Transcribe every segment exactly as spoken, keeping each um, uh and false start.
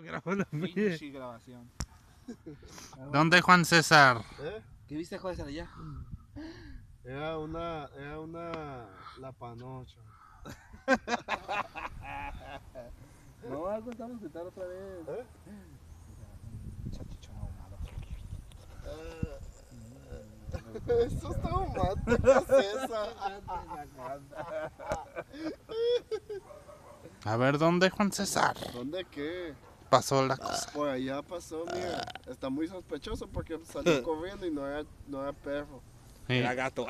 grabando. Pinche grabación. ¿Dónde Juan César? ¿Eh? ¿Qué viste, Juan César, allá? Era una, era una, la panocha. No, algo estamos a quitar otra vez. ¿Eh? Chachichón ahumado. Eso está humano, ¿qué es eso? A ver, ¿dónde Juan César? ¿Dónde qué? Pasó la cosa. Por allá pasó, mira. Está muy sospechoso porque salió corriendo y no era, no era perro. Era gato.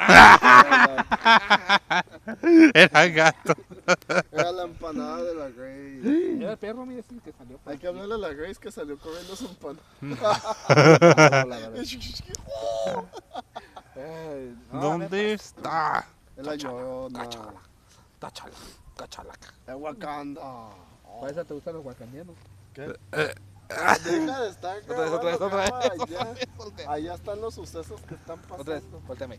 Era gato. Era la empanada de la Grace. Era el perro, mira, ese que salió. Hay que hablarle a la Grace que salió corriendo su empanada. ¿Dónde está? Es la llorona. Cáchala, cáchala. Es Wakanda. ¿Para eso te gustan los wakandianos? ¿Qué? Deja de estar Otra vez, otra vez, otra vez. grabando, allá, allá están los sucesos que están pasando. Otra vez, volteame.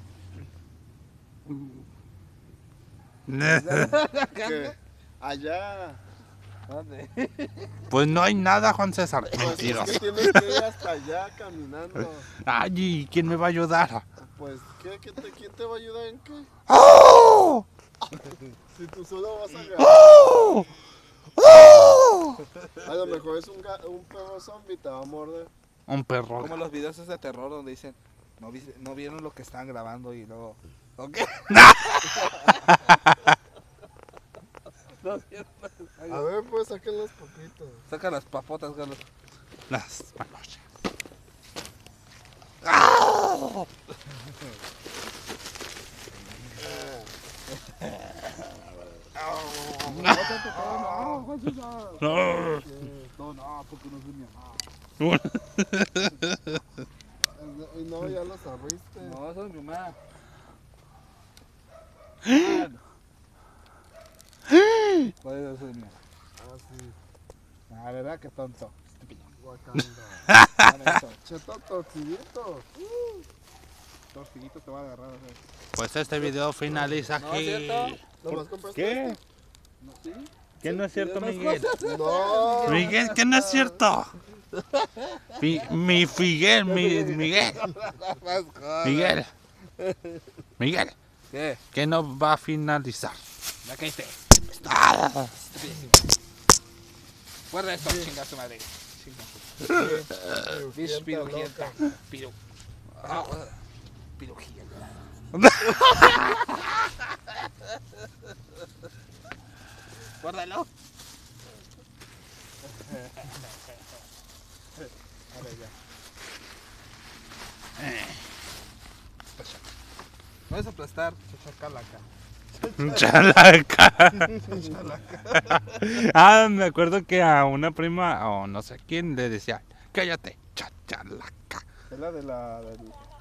¿Qué? Allá. ¿Dónde? Pues no hay nada, Juan César. Pues es Mentiroso. que tienes que ir hasta allá caminando. Ay, ¿y quién me va a ayudar? Pues, ¿qué, qué te, ¿quién te va a ayudar en qué? ¡Oh! Si tú solo vas a grabar. ¡Oh! ¡Oh! A lo mejor es un, ga- un perro zombie, te va a morder. Un perro. Como los videos esos de terror donde dicen, no, vi- no vieron lo que estaban grabando y luego... ¿O qué? No, A ver, pues saquen los poquitos. saca las papotas, Carlos. Las panochas. ¡Ah! No, Juan César. No. No, no, porque no es de mi mamá. Y no, ya los abriste. No, eso es mi mamá. ¿Cuál es eso de mi mamá? Ah, sí. Ah, ¿verdad? Qué tonto. Estúpido. Wakanda. Dame eso. Cheto torcidito. Torcillito te va a agarrar. ¿sabes? Pues este video finaliza No, aquí. ¿cierto? ¿Nomás compraste ¿Qué? este? ¿No? ¿Sí? ¿Qué no es cierto, ¿Demás Miguel? cosas? No. Miguel, ¿qué no es cierto? Mi, mi Figuel, mi Miguel. Más cosas. Miguel. Miguel, ¿Qué? ¿qué no va a finalizar? Ya caíste. Ah. Guarda esto, chinga su madre. Chinga. Bish pirujienta. Piru. Ah, pirujía. Guárdalo. A ver, ya. Puedes aplastar, chachacalaca. Chalaca. Ah, me acuerdo que a una prima, o no sé quién, le decía, cállate, chachalaca. Es la de la. Del...